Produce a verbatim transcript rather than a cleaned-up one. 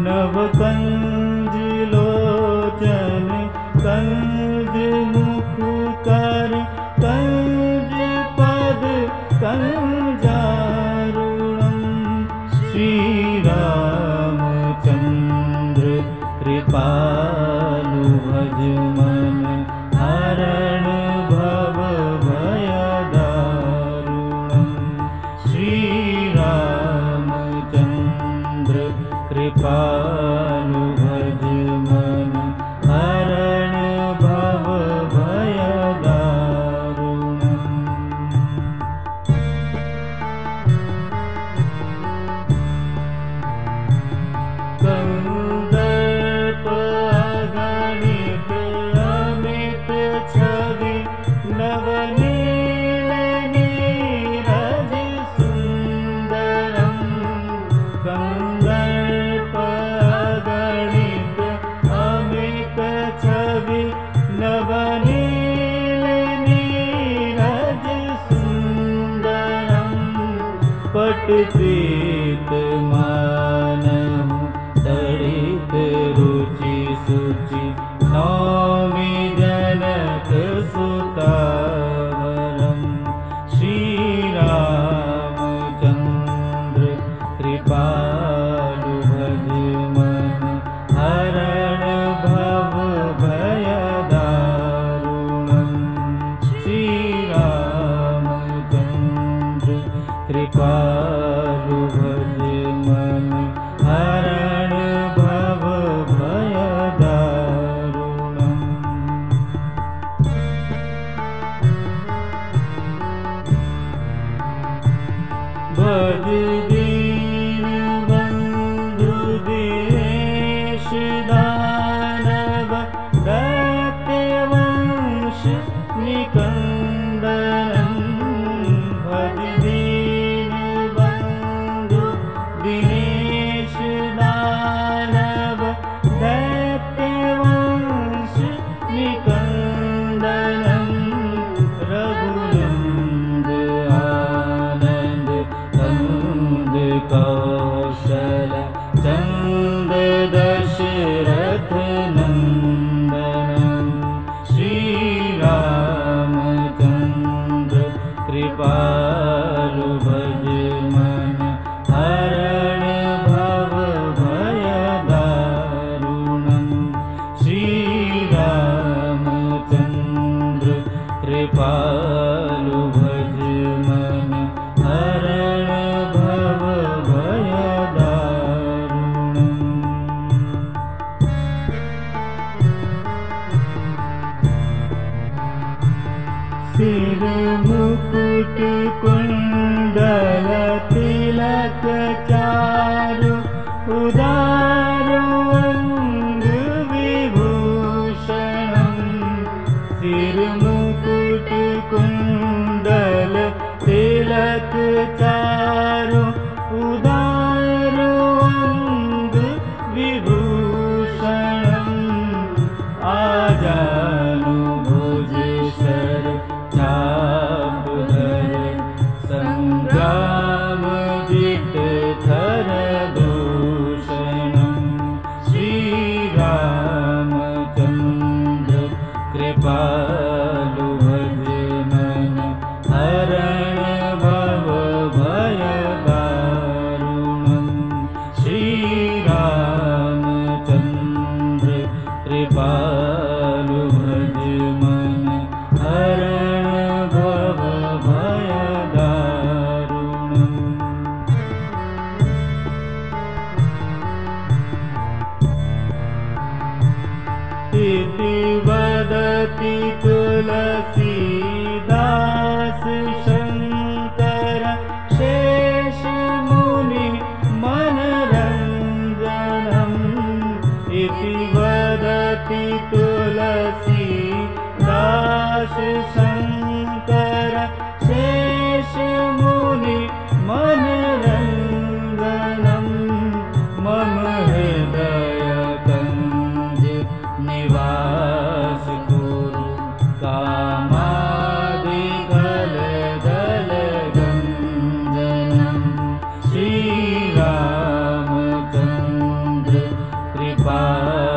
नवकंज लोचन कंज मुखकर कंज पद कंजारुणं श्री रामचंद्र कृपालु भज मन हरण भव भय दारुणं श्री रामचंद्र कृपालु भज मन हरण भव भय दारुणं कंदर्प अगणित अमित छवि नवनील नीरज सुंदरं कंदर्प अगणित अमित छवि नवनील नीरज सुंदरं पटपीत मानहु तड़ित रुचि सुचि नौमि जनक सुतावरं श्री रामचंद्र कृपालु भज मन हरण भव भय दारुणं श्री रामचंद्र कृपालु भज मन हरण भव भय दारुणं भज दीन बंधु देश दानव दैत्यवंश निकंदनं भज दीन बंधु दिनेश दानव दैत्यवंश निकंदनं रघुनंद आनंद कंद कौशल चंद दशरथ नंदनं श्री रामचंद्र कृपालु भज मन हरण भव भय दारुणं श्री रामचंद्र कृपालु भज मन हरण भव भय दारुणं सिर मुकुट कुंडल तिलक चारु उदारु अंग विभूषणं सिर मुकुट कुंडल तिलक चारु उदारु अंग विभूषणं आजानु भुज सर चाप धर संग्राम जित थर दूषणं श्री रामचंद्र कृपालु भज मन हरण भव भय दारुणं श्री रामचंद्र कृपालु भज मन हरण भव भय दारुणं इति वदति तुलसीदास शंकर शेष मुनि मनरंजनम् इति वदति तुलसीदास शंकर शेष मुनि मनरंजनम् मम हृदय कंज निवास कुरु कामादि गल गल गंजनम् श्री रामचंद्र पार